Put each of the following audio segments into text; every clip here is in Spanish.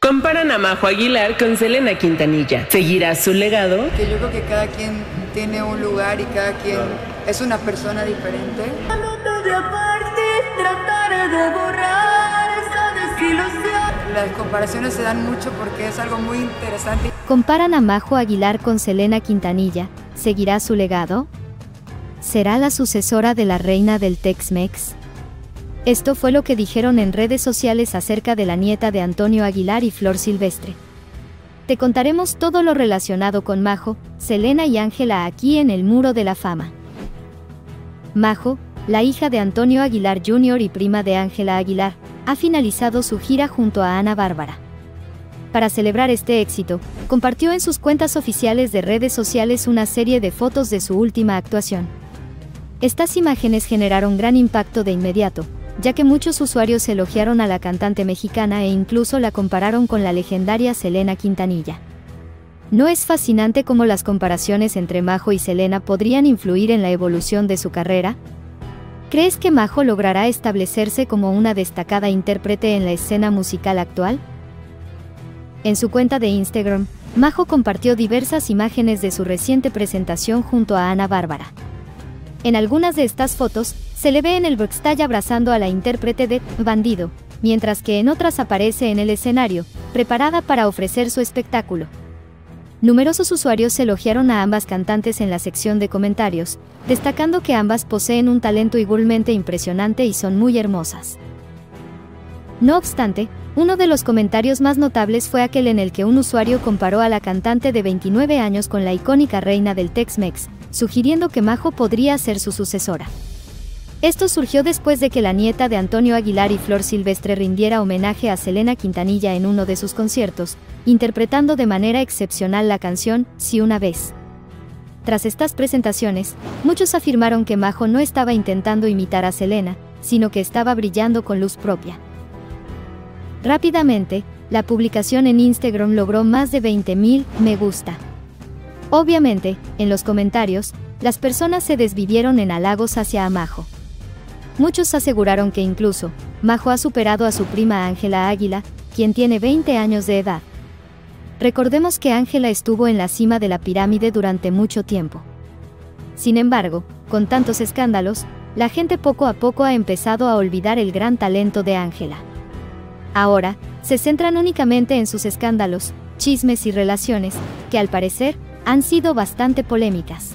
Comparan a Majo Aguilar con Selena Quintanilla. ¿Seguirá su legado? Que yo creo que cada quien tiene un lugar y cada quien es una persona diferente. Las comparaciones se dan mucho porque es algo muy interesante. Comparan a Majo Aguilar con Selena Quintanilla. ¿Seguirá su legado? ¿Será la sucesora de la reina del Tex-Mex? Esto fue lo que dijeron en redes sociales acerca de la nieta de Antonio Aguilar y Flor Silvestre. Te contaremos todo lo relacionado con Majo, Selena y Ángela aquí en el Muro de la Fama. Majo, la hija de Antonio Aguilar Jr. y prima de Ángela Aguilar, ha finalizado su gira junto a Ana Bárbara. Para celebrar este éxito, compartió en sus cuentas oficiales de redes sociales una serie de fotos de su última actuación. Estas imágenes generaron gran impacto de inmediato, ya que muchos usuarios elogiaron a la cantante mexicana e incluso la compararon con la legendaria Selena Quintanilla. ¿No es fascinante cómo las comparaciones entre Majo y Selena podrían influir en la evolución de su carrera? ¿Crees que Majo logrará establecerse como una destacada intérprete en la escena musical actual? En su cuenta de Instagram, Majo compartió diversas imágenes de su reciente presentación junto a Ana Bárbara. En algunas de estas fotos, se le ve en el backstage abrazando a la intérprete de Bandido, mientras que en otras aparece en el escenario, preparada para ofrecer su espectáculo. Numerosos usuarios elogiaron a ambas cantantes en la sección de comentarios, destacando que ambas poseen un talento igualmente impresionante y son muy hermosas. No obstante, uno de los comentarios más notables fue aquel en el que un usuario comparó a la cantante de 29 años con la icónica reina del Tex-Mex, sugiriendo que Majo podría ser su sucesora. Esto surgió después de que la nieta de Antonio Aguilar y Flor Silvestre rindiera homenaje a Selena Quintanilla en uno de sus conciertos, interpretando de manera excepcional la canción Si una vez. Tras estas presentaciones, muchos afirmaron que Majo no estaba intentando imitar a Selena, sino que estaba brillando con luz propia. Rápidamente, la publicación en Instagram logró más de 20,000 me gusta. Obviamente, en los comentarios, las personas se desvivieron en halagos hacia Majo. Muchos aseguraron que incluso, Majo ha superado a su prima Ángela Aguilar, quien tiene 20 años de edad. Recordemos que Ángela estuvo en la cima de la pirámide durante mucho tiempo. Sin embargo, con tantos escándalos, la gente poco a poco ha empezado a olvidar el gran talento de Ángela. Ahora, se centran únicamente en sus escándalos, chismes y relaciones, que al parecer, han sido bastante polémicas.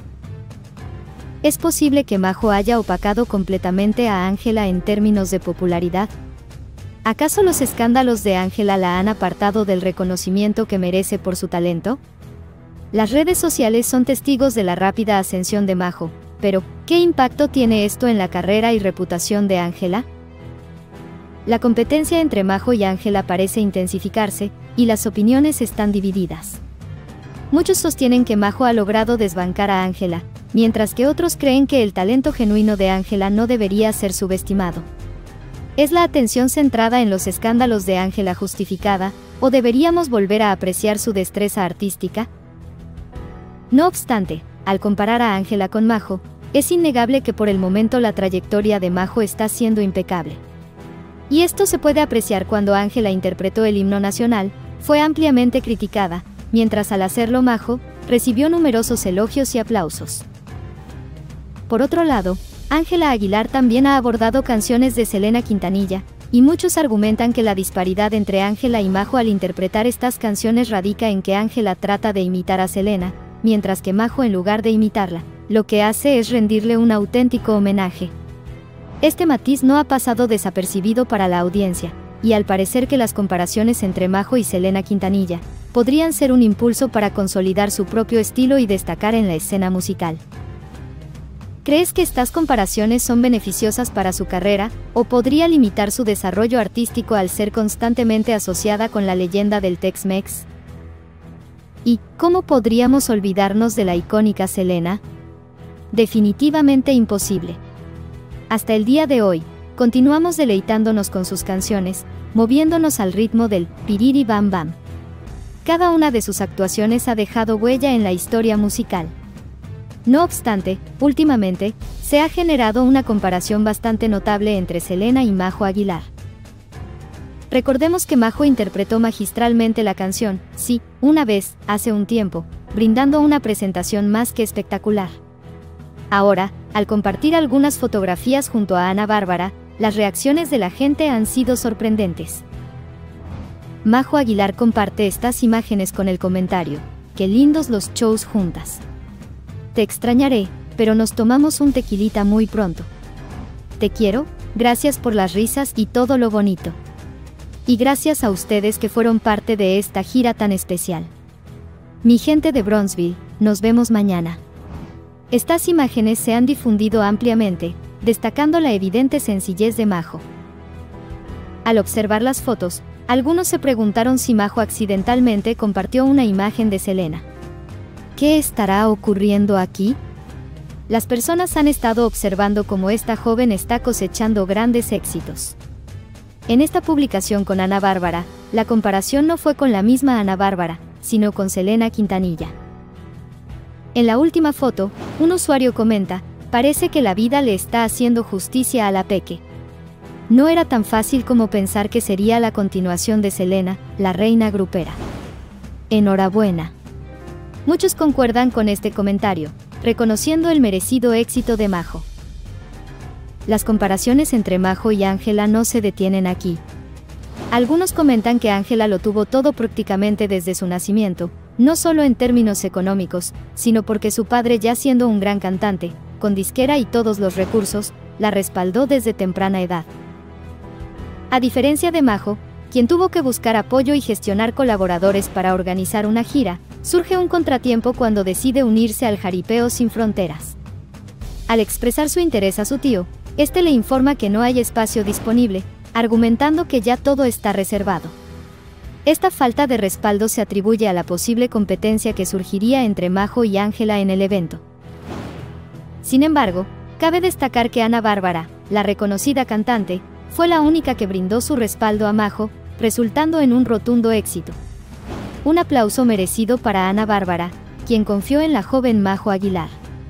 ¿Es posible que Majo haya opacado completamente a Ángela en términos de popularidad? ¿Acaso los escándalos de Ángela la han apartado del reconocimiento que merece por su talento? Las redes sociales son testigos de la rápida ascensión de Majo, pero ¿qué impacto tiene esto en la carrera y reputación de Ángela? La competencia entre Majo y Ángela parece intensificarse, y las opiniones están divididas. Muchos sostienen que Majo ha logrado desbancar a Ángela, mientras que otros creen que el talento genuino de Ángela no debería ser subestimado. ¿Es la atención centrada en los escándalos de Ángela justificada, o deberíamos volver a apreciar su destreza artística? No obstante, al comparar a Ángela con Majo, es innegable que por el momento la trayectoria de Majo está siendo impecable. Y esto se puede apreciar cuando Ángela interpretó el himno nacional, fue ampliamente criticada, mientras al hacerlo Majo, recibió numerosos elogios y aplausos. Por otro lado, Ángela Aguilar también ha abordado canciones de Selena Quintanilla, y muchos argumentan que la disparidad entre Ángela y Majo al interpretar estas canciones radica en que Ángela trata de imitar a Selena, mientras que Majo en lugar de imitarla, lo que hace es rendirle un auténtico homenaje. Este matiz no ha pasado desapercibido para la audiencia, y al parecer que las comparaciones entre Majo y Selena Quintanilla podrían ser un impulso para consolidar su propio estilo y destacar en la escena musical. ¿Crees que estas comparaciones son beneficiosas para su carrera, o podría limitar su desarrollo artístico al ser constantemente asociada con la leyenda del Tex-Mex? ¿Y cómo podríamos olvidarnos de la icónica Selena? Definitivamente imposible. Hasta el día de hoy, continuamos deleitándonos con sus canciones, moviéndonos al ritmo del piriri bam bam. Cada una de sus actuaciones ha dejado huella en la historia musical. No obstante, últimamente, se ha generado una comparación bastante notable entre Selena y Majo Aguilar. Recordemos que Majo interpretó magistralmente la canción, Sí, una vez, hace un tiempo, brindando una presentación más que espectacular. Ahora, al compartir algunas fotografías junto a Ana Bárbara, las reacciones de la gente han sido sorprendentes. Majo Aguilar comparte estas imágenes con el comentario: qué lindos los shows juntas. Te extrañaré, pero nos tomamos un tequilita muy pronto. Te quiero, gracias por las risas y todo lo bonito. Y gracias a ustedes que fueron parte de esta gira tan especial. Mi gente de Bronzeville, nos vemos mañana. Estas imágenes se han difundido ampliamente, destacando la evidente sencillez de Majo. Al observar las fotos, algunos se preguntaron si Majo accidentalmente compartió una imagen de Selena. ¿Qué estará ocurriendo aquí? Las personas han estado observando cómo esta joven está cosechando grandes éxitos. En esta publicación con Ana Bárbara, la comparación no fue con la misma Ana Bárbara, sino con Selena Quintanilla. En la última foto, un usuario comenta: parece que la vida le está haciendo justicia a la peque. No era tan fácil como pensar que sería la continuación de Selena, la reina grupera. Enhorabuena. Muchos concuerdan con este comentario, reconociendo el merecido éxito de Majo. Las comparaciones entre Majo y Ángela no se detienen aquí. Algunos comentan que Ángela lo tuvo todo prácticamente desde su nacimiento, no solo en términos económicos, sino porque su padre, ya siendo un gran cantante, con disquera y todos los recursos, la respaldó desde temprana edad. A diferencia de Majo, quien tuvo que buscar apoyo y gestionar colaboradores para organizar una gira, surge un contratiempo cuando decide unirse al Jaripeo Sin Fronteras. Al expresar su interés a su tío, este le informa que no hay espacio disponible, argumentando que ya todo está reservado. Esta falta de respaldo se atribuye a la posible competencia que surgiría entre Majo y Ángela en el evento. Sin embargo, cabe destacar que Ana Bárbara, la reconocida cantante, fue la única que brindó su respaldo a Majo, resultando en un rotundo éxito. Un aplauso merecido para Ana Bárbara, quien confió en la joven Majo Aguilar.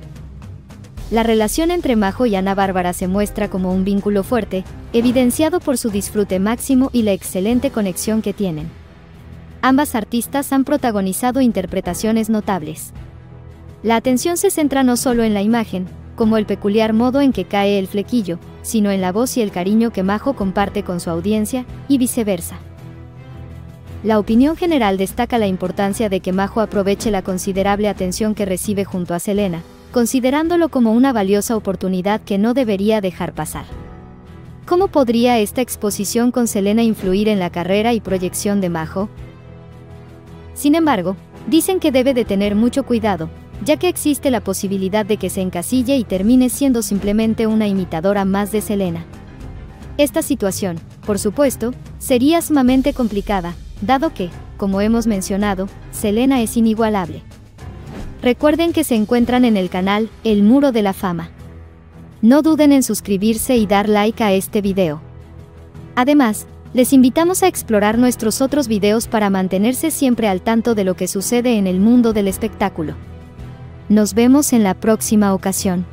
La relación entre Majo y Ana Bárbara se muestra como un vínculo fuerte, evidenciado por su disfrute máximo y la excelente conexión que tienen. Ambas artistas han protagonizado interpretaciones notables. La atención se centra no solo en la imagen, como el peculiar modo en que cae el flequillo, sino en la voz y el cariño que Majo comparte con su audiencia, y viceversa. La opinión general destaca la importancia de que Majo aproveche la considerable atención que recibe junto a Selena, considerándolo como una valiosa oportunidad que no debería dejar pasar. ¿Cómo podría esta exposición con Selena influir en la carrera y proyección de Majo? Sin embargo, dicen que debe de tener mucho cuidado, ya que existe la posibilidad de que se encasille y termine siendo simplemente una imitadora más de Selena. Esta situación, por supuesto, sería sumamente complicada, dado que, como hemos mencionado, Selena es inigualable. Recuerden que se encuentran en el canal El Muro de la Fama. No duden en suscribirse y dar like a este video. Además, les invitamos a explorar nuestros otros videos para mantenerse siempre al tanto de lo que sucede en el mundo del espectáculo. Nos vemos en la próxima ocasión.